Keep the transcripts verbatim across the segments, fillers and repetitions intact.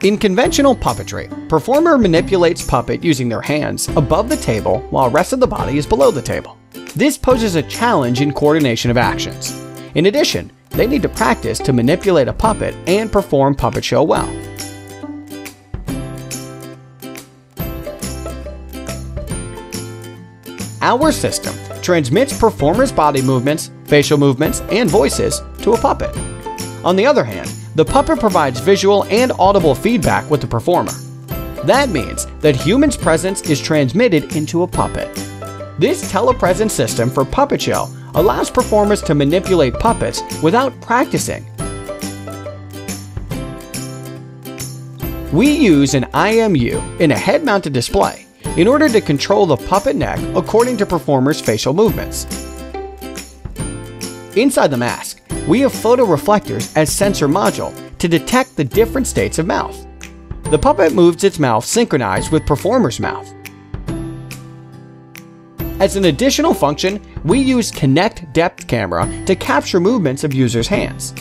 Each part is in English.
In conventional puppetry, performer manipulates puppet using their hands above the table while rest of the body is below the table. This poses a challenge in coordination of actions. In addition, they need to practice to manipulate a puppet and perform puppet show well. Our system transmits performers' body movements, facial movements, and voices to a puppet. On the other hand, the puppet provides visual and audible feedback with the performer. That means that humans' presence is transmitted into a puppet. This telepresence system for puppet show allows performers to manipulate puppets without practicing. We use an I M U in a head-mounted display in order to control the puppet neck according to performers' facial movements. Inside the mask, we have photoreflectors as sensor module to detect the different states of mouth. The puppet moves its mouth synchronized with performer's mouth. As an additional function, we use Connect Depth Camera to capture movements of users' hands.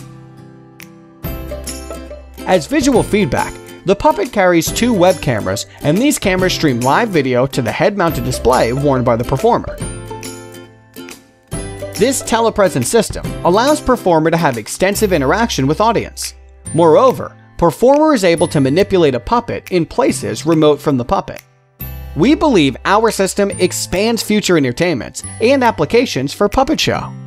As visual feedback, the puppet carries two web cameras, and these cameras stream live video to the head-mounted display worn by the performer. This telepresence system allows performer to have extensive interaction with audience. Moreover, performer is able to manipulate a puppet in places remote from the puppet. We believe our system expands future entertainments and applications for puppet show.